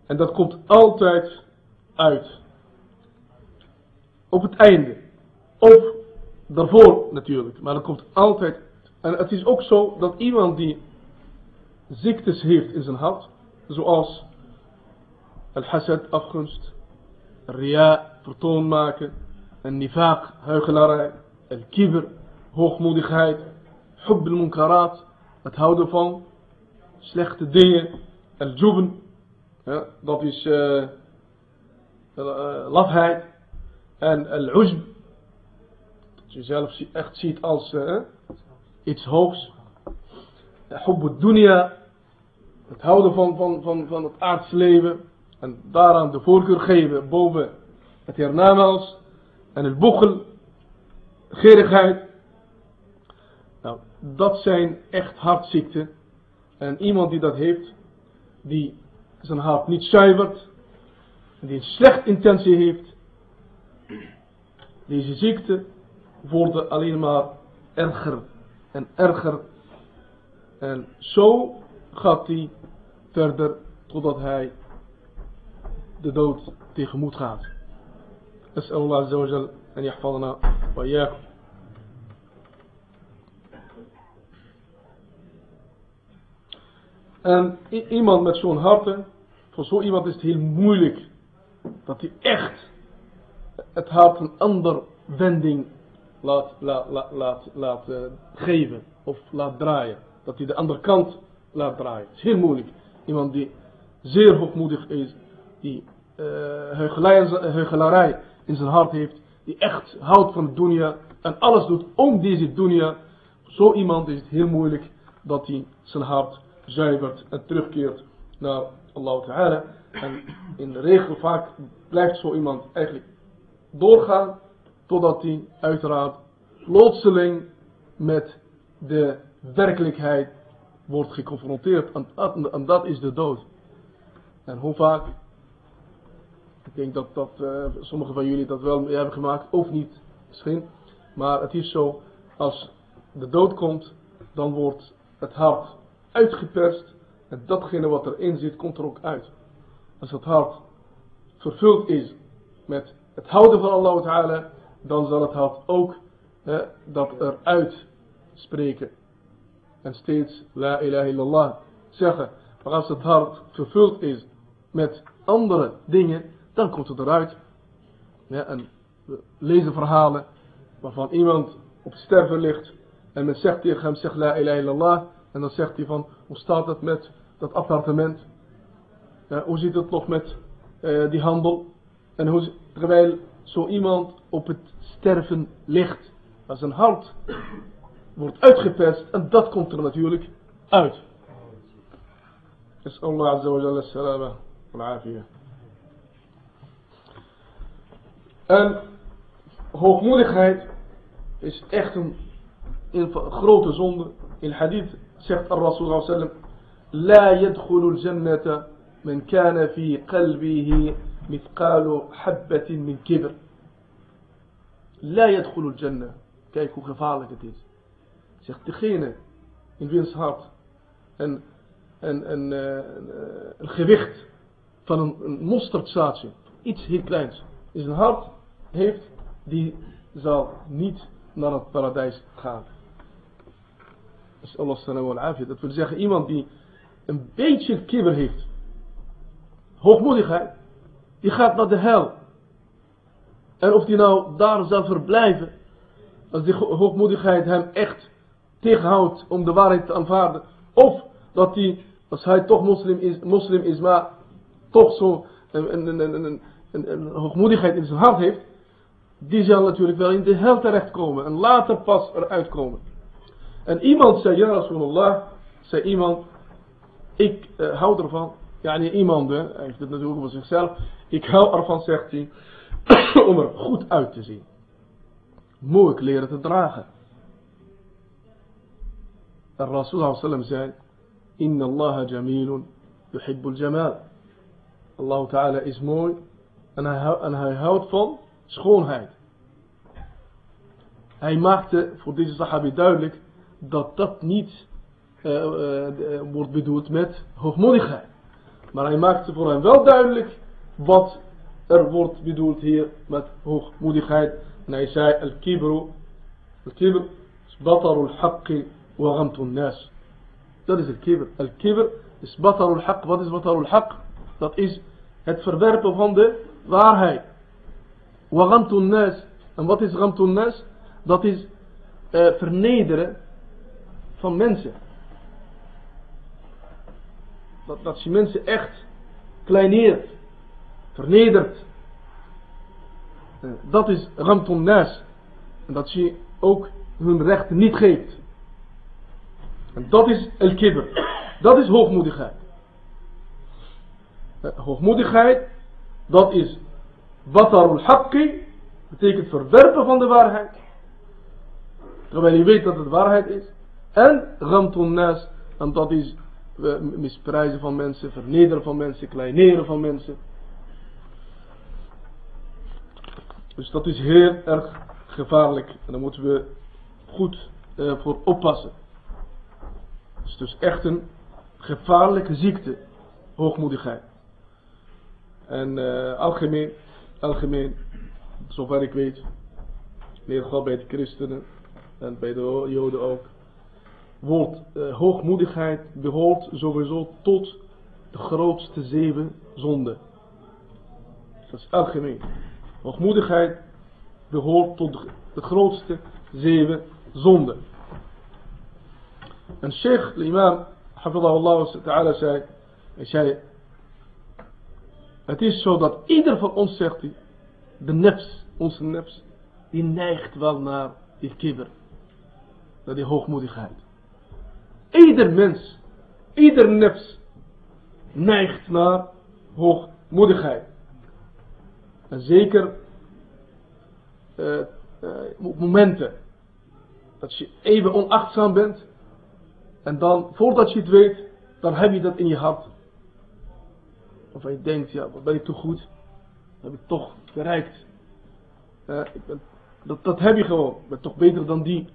En dat komt altijd uit. Op het einde. Of daarvoor natuurlijk. Maar dat komt altijd. En het is ook zo dat iemand die ziektes heeft in zijn hart. Zoals al-hasad, afgunst. Ria, vertoon maken. En nifaq, huichelarij. Al-kibr, hoogmoedigheid. Hubb al-munkarat, het houden van slechte dingen. Al-jubn, ja, dat is lafheid. En al-ujb, dat je zelf echt ziet als iets hoogs. Hubb al-dunya, het houden van het aardse leven. En daaraan de voorkeur geven boven het hiernamaals. En al-bukhl, gerigheid. Nou, dat zijn echt hartziekten. En iemand die dat heeft, die zijn hart niet zuivert, die een slechte intentie heeft, deze ziekten worden alleen maar erger en erger. En zo gaat hij verder totdat hij de dood tegemoet gaat. أسأل الله عز وجل أن يحفظنا وإياكم. En iemand met zo'n hart, voor zo iemand is het heel moeilijk dat hij echt het hart een andere wending laat geven of laat draaien. Dat hij de andere kant laat draaien. Het is heel moeilijk. Iemand die zeer hoogmoedig is, die huichelarij in zijn hart heeft, die echt houdt van de dunya en alles doet om deze dunya. Zo iemand is het heel moeilijk dat hij zijn hart zuivert en terugkeert naar Allah Ta'ala. En in de regel vaak blijft zo iemand eigenlijk doorgaan totdat hij uiteraard plotseling met de werkelijkheid wordt geconfronteerd. En dat is de dood. En hoe vaak, ik denk dat sommigen van jullie dat wel hebben gemaakt, of niet misschien. Maar het is zo, als de dood komt, dan wordt het hart uitgeperst. En datgene wat erin zit, komt er ook uit. Als het hart vervuld is met het houden van Allah Ta'ala, dan zal het hart ook dat eruit spreken. En steeds La ilaha illallah zeggen. Maar als het hart vervuld is met andere dingen, dan komt het eruit. Ja, en we lezen verhalen waarvan iemand op sterven ligt. En men zegt tegen hem, zeg La ilaha illallah. En dan zegt hij van, hoe staat het met dat appartement? Hoe zit het nog met die handel? En terwijl zo iemand op het sterven ligt. Maar zijn hart wordt uitgeperst. En dat komt er natuurlijk uit. Dus Allah Azza wa Jalla salama wal afiyah. En hoogmoedigheid is echt een grote zonde. In hadith zegt Rasul sallam: La yadkhulu al-jannata man kana fi qalbihi mithqalu habbatin min kibr. La yadkhulu al-jannah. Kijk hoe gevaarlijk het is. Zegt degene in wiens hart een gewicht van een mosterdzaadje, iets heel kleins, in zijn hart heeft, die zal niet naar het paradijs gaan. Dat wil zeggen, iemand die een beetje kibber heeft, hoogmoedigheid, die gaat naar de hel. En of die nou daar zal verblijven, als die hoogmoedigheid hem echt tegenhoudt om de waarheid te aanvaarden, of dat hij, als hij toch moslim is, maar toch zo een hoogmoedigheid in zijn hart heeft, die zal natuurlijk wel in de hel terechtkomen en later pas eruit komen. En iemand zei, ja Rasulullah, zei iemand, ik hou ervan, ja nee, iemand, hij heeft het natuurlijk voor zichzelf, ik hou ervan, zegt hij, om er goed uit te zien. Moeilijk leren te dragen. En Rasulullah sallam zei, Inna Allah jamilun yuhibbul jamal. Allah Ta'ala is mooi en hij houdt van schoonheid. Hij maakte voor deze sahabi duidelijk dat dat niet wordt bedoeld met hoogmoedigheid. Maar hij maakte voor hen wel duidelijk wat er wordt bedoeld hier met hoogmoedigheid. En hij zei, al-kibr is batarul haqqi wa ghamtun nas. Dat is al-kibr. Al-kibr is batarul haqq. Wat is batarul haqq? Dat is het verwerpen van de waarheid. Wa ghamtun nas. En wat is ghamtun nas? Dat is vernederen van mensen. Dat je mensen echt kleineert, vernedert. Dat is ghamtun nas. En dat je ook hun rechten niet geeft. En dat is al-kibr. Dat is hoogmoedigheid. Hoogmoedigheid, dat is batarul haqqi, betekent verwerpen van de waarheid. Terwijl je weet dat het waarheid is. En ghamtun nas, en dat is misprijzen van mensen, vernederen van mensen, kleineren van mensen. Dus dat is heel erg gevaarlijk. En daar moeten we goed voor oppassen. Het is dus echt een gevaarlijke ziekte, hoogmoedigheid. En algemeen, zover ik weet, in ieder geval bij de christenen en bij de joden ook, hoogmoedigheid behoort sowieso tot de grootste 7 zonden. Dat is algemeen. Hoogmoedigheid behoort tot de grootste 7 zonden. En Sheikh, de imam, hafidhahullah ta'ala, zei, het is zo dat ieder van ons, zegt hij, de nefs, onze nefs, die neigt wel naar die kibber, naar die hoogmoedigheid. Ieder mens, ieder nefs neigt naar hoogmoedigheid. En zeker op momenten dat je even onachtzaam bent en dan voordat je het weet, dan heb je dat in je hart. Of je denkt, ja, wat ben ik toch goed? Dat heb ik toch bereikt. Dat heb je gewoon. Ik ben toch beter dan die.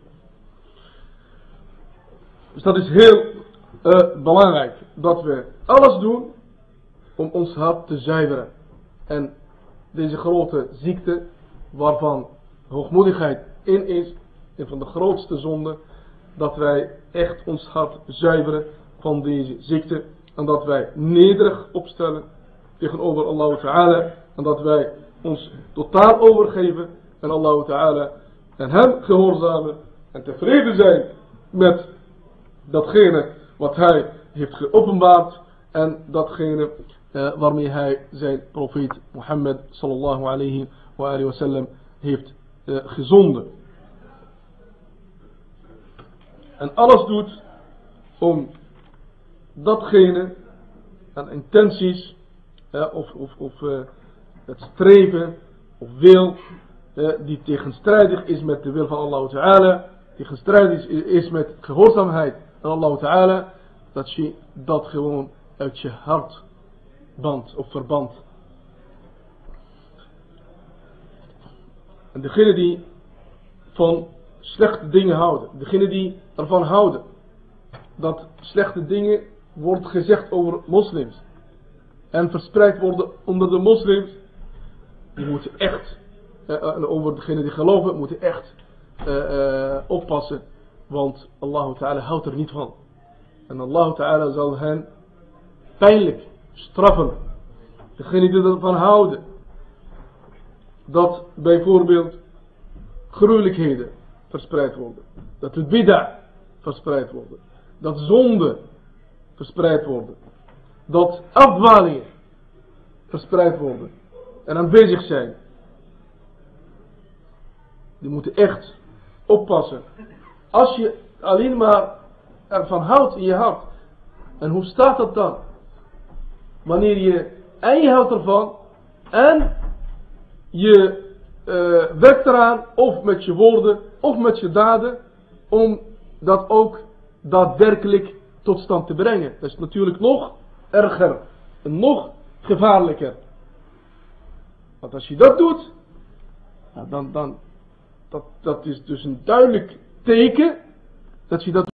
Dus dat is heel belangrijk. Dat we alles doen om ons hart te zuiveren. En deze grote ziekte, waarvan hoogmoedigheid in is, een van de grootste zonden, dat wij echt ons hart zuiveren van deze ziekte. En dat wij nederig opstellen tegenover Allah Ta'ala. En dat wij ons totaal overgeven aan Allah Ta'ala. En hem gehoorzamen. En tevreden zijn met datgene wat hij heeft geopenbaard. En datgene waarmee hij zijn profeet Mohammed sallallahu alayhi wa sallam heeft gezonden. En alles doet om datgene en intenties of het streven of wil die tegenstrijdig is met de wil van Allah Ta'ala, tegenstrijdig is met gehoorzaamheid aan Allah Ta'ala, dat je dat gewoon uit je hart bandt of verbandt. En degene die van slechte dingen houden, degene die ervan houden dat slechte dingen wordt gezegd over moslims en verspreid worden onder de moslims, die moeten echt, en over degene die geloven, moeten echt oppassen, want Allah Ta'ala houdt er niet van. En Allah Ta'ala zal hen pijnlijk straffen. Degene die ervan houden dat bijvoorbeeld gruwelijkheden verspreid worden, dat het bid'a verspreid worden, dat zonde verspreid worden, dat afdwalingen verspreid worden en aanwezig zijn. Die moeten echt oppassen. Als je alleen maar ervan houdt in je hart. En hoe staat dat dan? Wanneer je houdt ervan en je werkt eraan, of met je woorden, of met je daden, om dat ook daadwerkelijk tot stand te brengen. Dat is natuurlijk nog erger en nog gevaarlijker. Want als je dat doet, dan dat is dus een duidelijk teken dat je dat